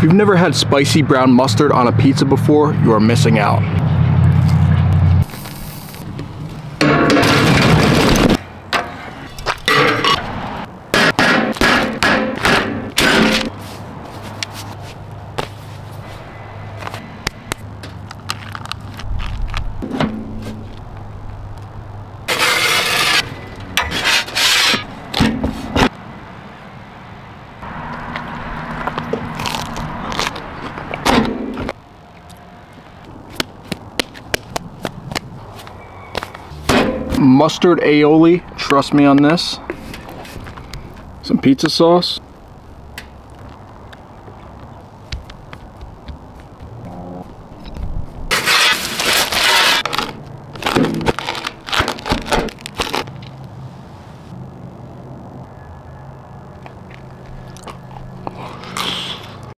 you've never had spicy brown mustard on a pizza before, you are missing out. Mustard aioli, trust me on this. Some pizza sauce.